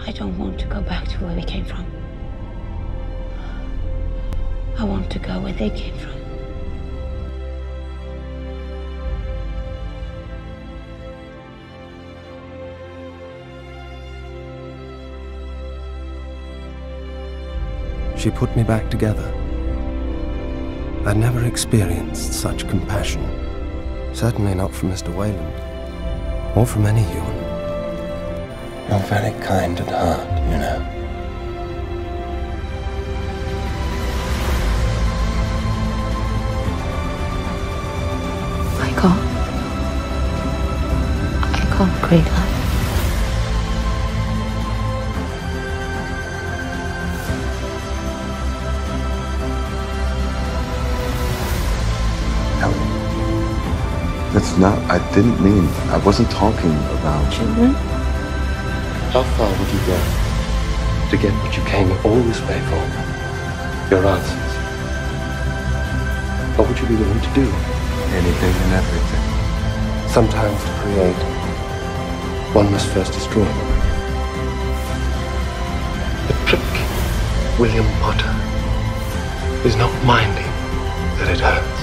I don't want to go back to where we came from. I want to go where they came from. She put me back together. I'd never experienced such compassion. Certainly not from Mr. Wayland, or from any human. You're very kind at heart, you know. I can't create life. That's not, I didn't mean, I wasn't talking about... Children? How far would you go to get what you came all this way for? Your answers. What would you be willing to do? Anything and everything. Sometimes to create, one must first destroy. The trick, William Potter, is not minding that it hurts.